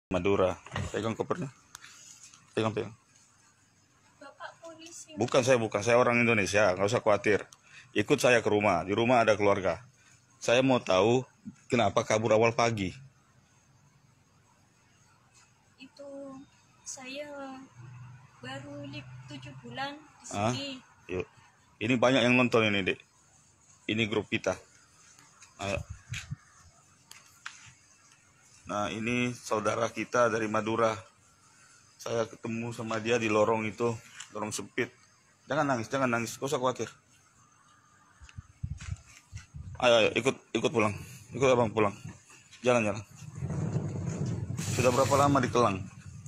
Madura. Pegang kopernya. Pegang. Bapak polisi. Bukan saya orang Indonesia, nggak usah khawatir. Ikut saya ke rumah, di rumah ada keluarga. Saya mau tahu kenapa kabur awal pagi. Itu saya baru 7 bulan di sini. Yuk. Ini banyak yang nonton ini, Dek. Ini grup kita. Ayo. Nah, ini saudara kita dari Madura. Saya ketemu sama dia di lorong itu, lorong sempit. Jangan nangis, gak usah khawatir. Ayo, ikut pulang. Ikut abang pulang. Jalan. Sudah berapa lama di Kelang?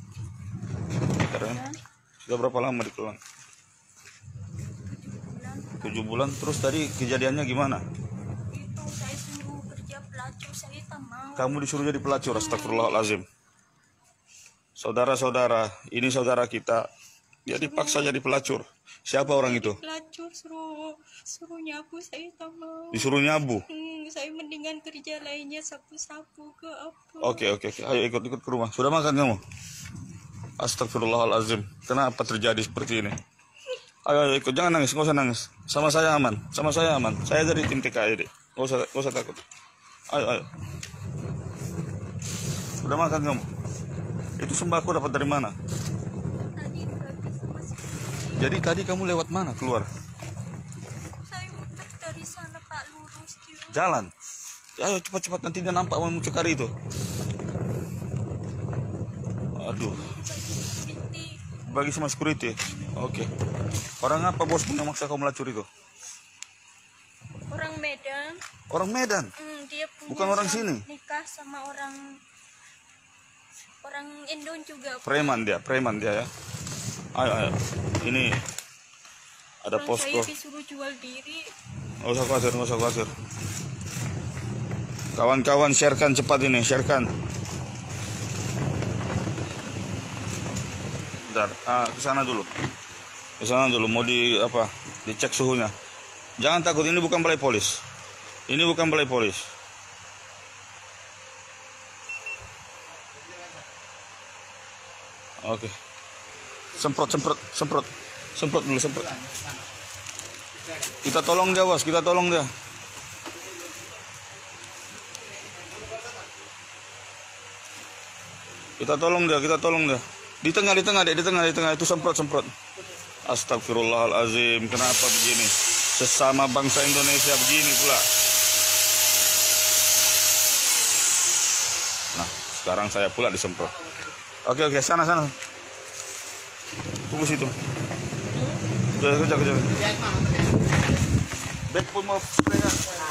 Sudah berapa lama di Kelang? 7 bulan. Terus tadi kejadiannya gimana? Itu saya suruh kerja pelacur, saya tak mau. Kamu disuruh jadi pelacur, astagfirullahalazim. Saudara-saudara, ini saudara kita. Dia dipaksa jadi pelacur. Siapa orang itu? Pelacur suruh nyabu, saya tak mau. Disuruh nyabu. Saya mendingan kerja lainnya, sapu-sapu ke apa. Oke. Ayo ikut ke rumah. Sudah makan kamu? Astagfirullahalazim. Kenapa terjadi seperti ini? Ayo ikut, jangan nangis, nggak usah nangis. Sama saya aman. Saya dari tim TKI, Dek. Nggak usah takut. Ayo. Sudah makan kamu? Itu sembako dapat dari mana? Tadi habis masih. Jadi tadi kamu lewat mana keluar? Saya muter dari sana, Pak, lurus gitu. Jalan. Ayo cepat nanti dia nampak mau mucikari itu. Aduh. Bagi sama security. Oke. Orang apa bos yang maksa kamu melacur itu? Orang Medan. Orang Medan? Dia punya Bukan orang sini? Nikah sama orang Indon juga. Preman dia ya. Ayo. Ini ada Orang posko. Saya disuruh jual diri. Nggak usah khawatir. Kawan-kawan sharekan cepat ini, sharekan. Bentar, ke sana dulu mau dicek suhunya. Jangan takut, ini bukan balai polis. Oke. Semprot dulu. Kita tolong dia, bos. Kita tolong dia. Di tengah itu semprot. Astagfirullahalazim. Kenapa begini? Sesama bangsa Indonesia begini pula. Nah, sekarang saya pula disemprot. Oke, sana. Tunggu situ. Kerja. Beb pun mau spray.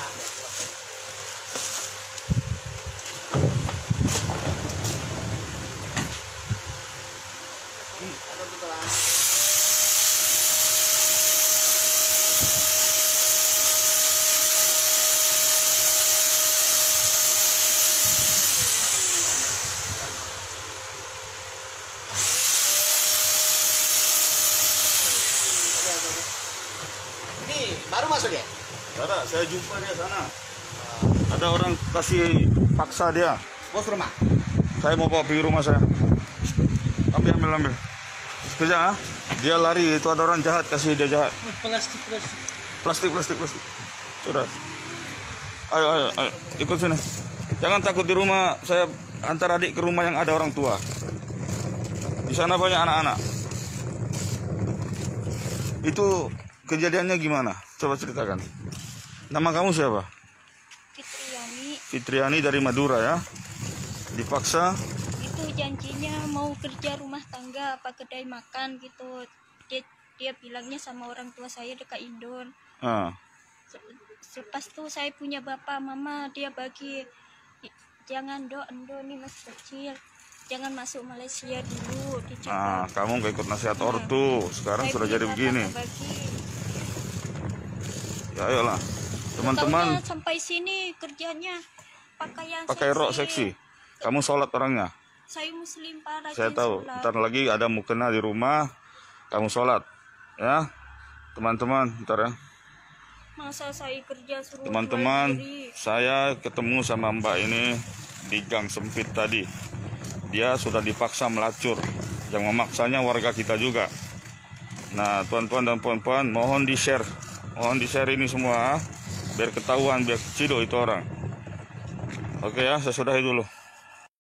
Baru masuk ya? Ada, saya jumpa dia sana. Ada orang kasih paksa dia. Bos rumah? Saya mau bawa pergi rumah saya. Ambil. Kerja, dia lari. Itu ada orang jahat, kasih dia jahat. Plastik. Sudah. Ayo. Ikut sini. Jangan takut di rumah. Saya antar adik ke rumah yang ada orang tua. Di sana banyak anak-anak. Itu kejadiannya gimana? Coba ceritakan. Nama kamu siapa? Fitriani dari Madura ya. Dipaksa. Itu janjinya mau kerja rumah tangga apa kedai makan gitu. Dia bilangnya sama orang tua saya dekat Indon. Lepas tuh saya punya bapak mama, dia bagi jangan Indo nih masih kecil. Jangan masuk Malaysia dulu. Kamu gak ikut nasihat ortu. Sekarang sudah jadi begini. Ya ayolah teman-teman. Sampai sini kerjanya pakai rok seksi. Kamu sholat orangnya? Saya muslim, Pak. Saya tahu. Ntar lagi ada mukena di rumah. Kamu sholat ya teman-teman. Ntar ya Masa saya kerja suruh teman-teman, jual diri? saya ketemu sama mbak ini di gang sempit tadi. dia sudah dipaksa melacur. Yang memaksanya warga kita juga. Nah, tuan-tuan dan puan-puan, mohon di-share. Mohon di-share ini semua biar ketahuan, biar cido itu orang. Oke ya, saya sudahi dulu.